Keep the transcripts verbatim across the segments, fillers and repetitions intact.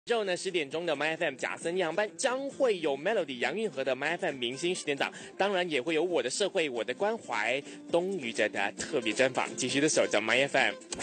之后呢，十点钟的 M Y F M 贾森夜航班将会有 Melody 杨运河的 M Y F M 明星十点档，当然也会有我的社会我的关怀东宇哲的特别专访，继续的守着 M Y F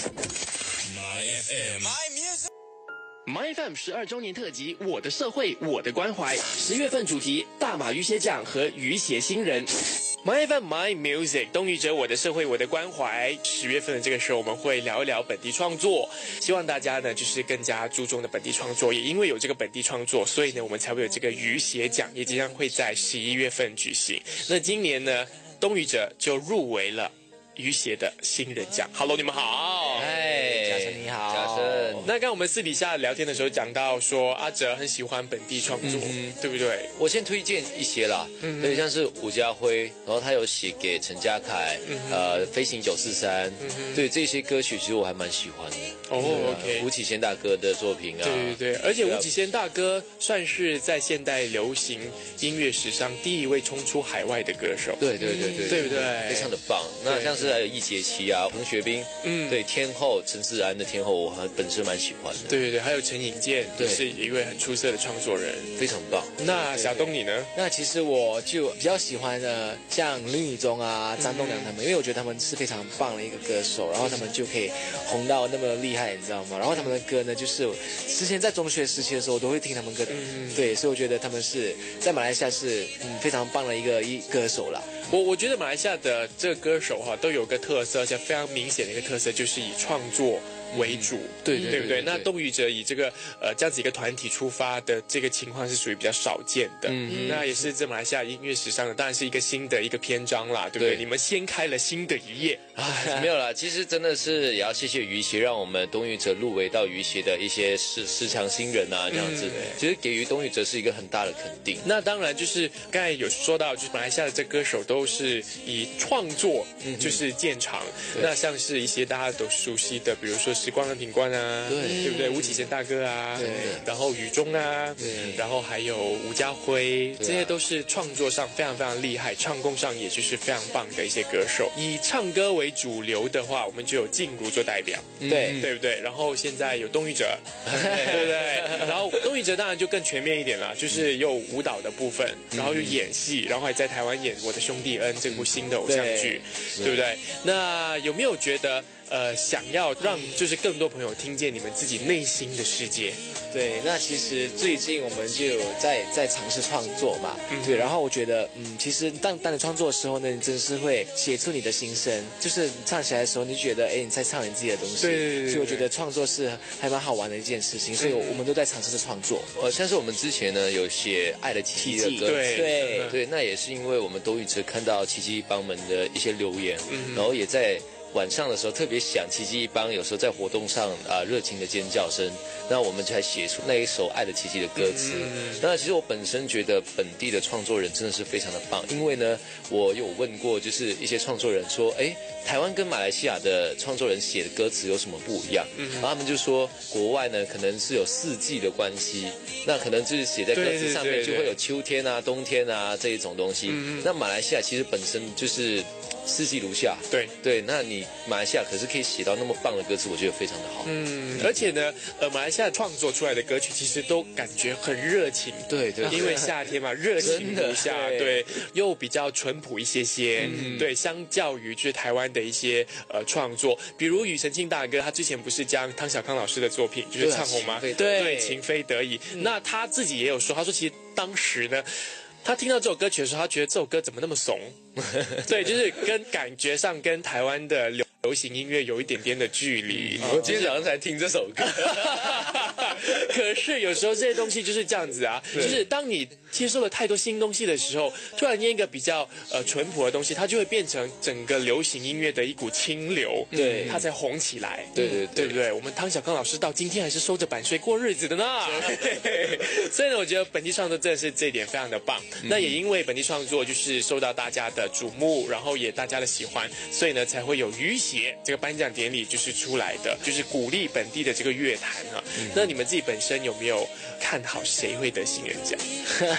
M。My F M。My music。My F M 十二周年特辑，我的社会我的关怀，十月份主题大马鱼鞋奖和鱼鞋新人。My F M My Music， 东宇哲我的社会我的关怀。十月份的这个时候，我们会聊一聊本地创作，希望大家呢就是更加注重的本地创作。也因为有这个本地创作，所以呢我们才会有这个鱼鞋奖，也即将会在十一月份举行。那今年呢，东宇哲就入围了鱼鞋的新人奖。Hello， 你们好。 嗨，嘉生你好。 嘉生， 那刚刚我们私底下聊天的时候讲到说，阿哲很喜欢本地创作，嗯、对不对？ 我先推荐一些啦，嗯、对，像是吴家辉，然后他有写给陈家凯，嗯、呃，飞行九四三，嗯、对这些歌曲其实我还蛮喜欢的。 哦、啊、，OK， 吴启贤大哥的作品啊， 对对对，而且吴启贤大哥算是在现代流行音乐史上第一位冲出海外的歌手。 对对对对， 对不对？ 非常的棒。那像是还有易杰奇啊，彭学斌，嗯，对，天后陈思然的天后，我很本身蛮喜欢的。 对对对，还有陈颖健，对，是一位很出色的创作人， 非常棒。 那小东你呢？ 那其实我就比较喜欢的，像林宇中啊、张栋梁他们，因为我觉得他们是非常棒的一个歌手，然后他们就可以红到那么厉害，你知道吗？然后他们的歌呢，就是之前在中学时期的时候，我都会听他们歌的，嗯、对，所以我觉得他们是在马来西亚是嗯非常棒的一个一歌手啦。 我我觉得马来西亚的这个歌手哈、啊、都有个特色，而且非常明显的一个特色，就是以创作为主，嗯、对对 对, 对不对？那东宇哲以这个呃这样子一个团体出发的这个情况是属于比较少见的，嗯，那也是在马来西亚音乐史上的，当然是一个新的一个篇章啦，对不对？对，你们掀开了新的一页。 啊，没有啦，其实真的是也要谢谢鱼鞋，让我们东宇哲入围到鱼鞋的一些十十强新人啊，这样子，嗯、其实给予东宇哲是一个很大的肯定。 那当然就是刚才有说到，就是马来西亚的这歌手都是以创作就是见长，嗯、那像是一些大家都熟悉的，比如说时光的品冠啊，对对不对？吴启贤大哥啊，对，然后雨中啊，对，然后还有吴家辉，这些都是创作上非常非常厉害，唱功上也就是非常棒的一些歌手。以唱歌为主流的话，我们就有静茹做代表，对对不对？然后现在有东宇哲，对不对？然后东宇哲当然就更全面一点了，就是有舞蹈的部分，然后又演戏，然后还在台湾演《我的兄弟恩》这部新的偶像剧，对不对？那有没有觉得？呃，想要让就是更多朋友听见你们自己内心的世界。 对，那其实最近我们就有在在尝试创作嘛，嗯、对，然后我觉得，嗯，其实当当你创作的时候呢，你真是会写出你的心声，就是唱起来的时候，你觉得，哎，你在唱你自己的东西， 对对对对， 所以我觉得创作是还蛮好玩的一件事情，所以我们都在尝试着创作。 呃，像是我们之前呢有写《爱的奇迹》的歌， 对对对，那也是因为我们都一直看到奇迹帮们的一些留言，嗯、然后也在。晚上的时候特别想奇迹一帮，有时候在活动上啊热情的尖叫声，那我们才写出那一首《爱的奇迹》的歌词。嗯、那其实我本身觉得本地的创作人真的是非常的棒，因为呢，我有问过就是一些创作人说，哎，台湾跟马来西亚的创作人写的歌词有什么不一样？嗯、然后他们就说，国外呢可能是有四季的关系，那可能就是写在歌词上面就会有秋天啊、冬天啊这一种东西。嗯、那马来西亚其实本身就是四季如夏， 对对，那你。马来西亚可是可以写到那么棒的歌词，我觉得非常的好。 嗯，而且呢，呃，马来西亚创作出来的歌曲其实都感觉很热情。 对对， 因为夏天嘛，热情如夏，对，又比较淳朴一些些。嗯、对，相较于就是台湾的一些呃创作，比如庾澄庆大哥，他之前不是将汤小康老师的作品就是唱红吗？对对，情非得已。嗯、那他自己也有说，他说其实当时呢。他听到这首歌曲的时候，他觉得这首歌怎么那么怂？对，就是跟感觉上跟台湾的流流行音乐有一点点的距离。 我今天早上才听这首歌， 可是有时候这些东西就是这样子啊，就是当你接受了太多新东西的时候，突然间一个比较呃淳朴的东西，它就会变成整个流行音乐的一股清流，对，它才红起来。 对对 对, 对不对？我们汤小康老师到今天还是收着版税过日子的呢。所以呢，我觉得本地创作真的是这一点非常的棒。嗯、那也因为本地创作就是受到大家的瞩目，然后也大家的喜欢，所以呢才会有鱼鞋这个颁奖典礼就是出来的，就是鼓励本地的这个乐坛啊。嗯、那你们自己本身有没有看好谁会得新人奖？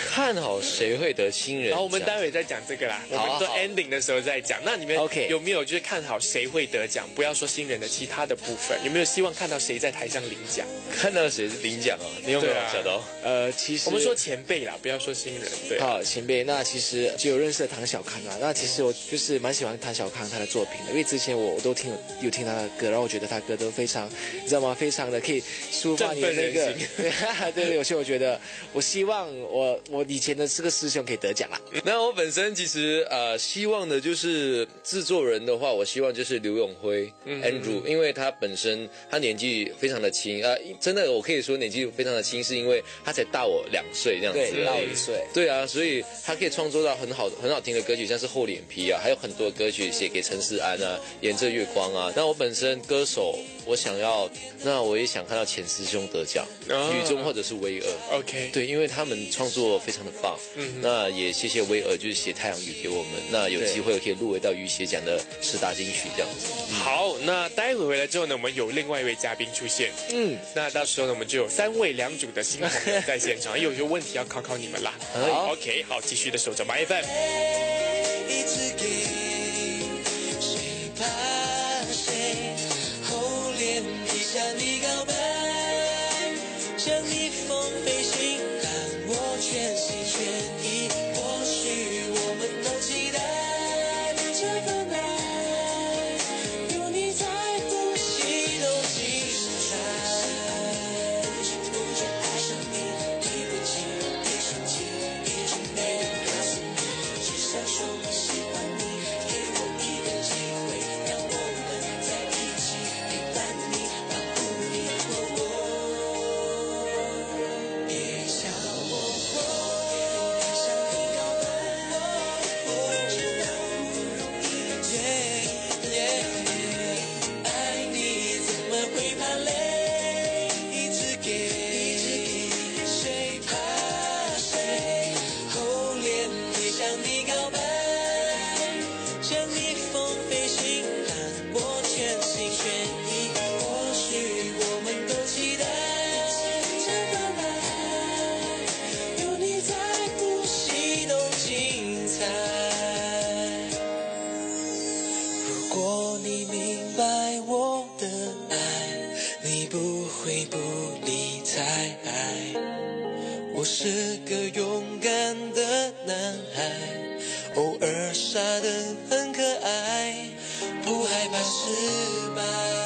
看好谁会得新人奖？ 然后我们待会再讲这个啦，我们做 ending 的时候再讲。那你们 OK 有没有就是看好谁会得奖？不要说新人的其他的部分，有没有希望看到谁在台上领奖？ 看到谁领奖啊？你有没有想到？ 呃，其实我们说前辈啦，不要说新人。对， 好，前辈。那其实就有认识的唐小康啊。那其实我就是蛮喜欢唐小康他的作品的，因为之前我我都听有有听他的歌，然后我觉得他歌都非常，你知道吗？非常的可以抒发你的那个，对对对。所以我觉得，我希望我我以前的这个师兄可以得奖啦。 那我本身其实呃希望的就是制作人的话，我希望就是刘永辉、嗯、Andrew， 因为他本身他年纪非常的轻啊、呃，真的我可以说年纪非常的轻，是因为他才大我两岁这样子， 对，大我一岁， 对啊，所以他可以创作到很好很好听的歌曲，像是厚脸皮啊，还有很多歌曲写给陈思安啊，沿着月光啊。那我本身歌手，我想要，那我也想看到前师兄得奖， 哦、 雨中或者是威尔 ，OK， 对，因为他们创作非常的棒，嗯，那也谢谢威尔就是写太阳雨给我们，那有机会可以入围到雨协奖的十大金曲这样子。 嗯、好，那待会回来之后呢，我们有另外一位嘉宾出现，嗯，那到时候呢，我们就有三位两组的新朋友在现场，也有一些问题要考考你们啦。好 ，OK， 好，继续的守着My F M。 向你告白，像逆风飞行，让我全心全意。或许我们都期待这份爱，有你在，呼吸都精彩。不觉爱上你，对不起，一生气，一直没人告诉你，只想说我喜欢你，给我一个机会，让我们在一起陪伴你。我是个勇敢的男孩，偶尔傻得很可爱，不害怕失败。